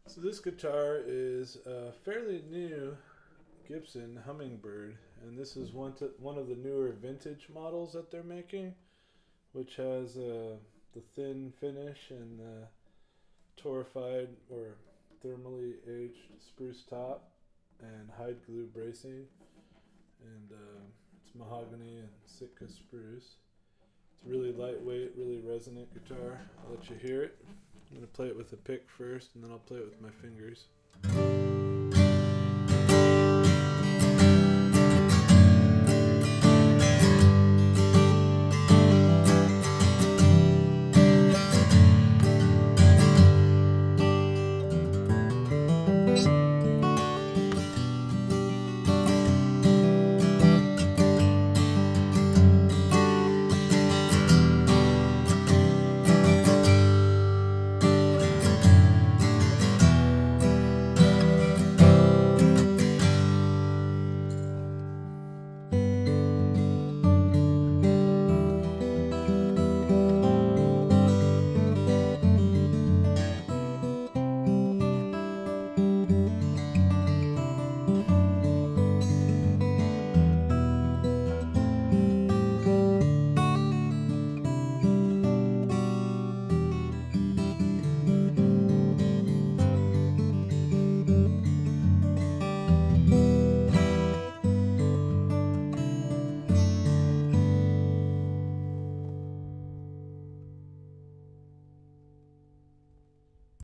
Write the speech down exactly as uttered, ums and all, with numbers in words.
So this guitar is a fairly new Gibson Hummingbird, and this is one to, one of the newer vintage models that they're making, which has uh, the thin finish and the torrefied or thermally aged spruce top and hide glue bracing, and uh, it's mahogany and Sitka spruce. It's really lightweight, really resonant guitar. I'll let you hear it. I'm going to play it with a pick first, and then I'll play it with my fingers.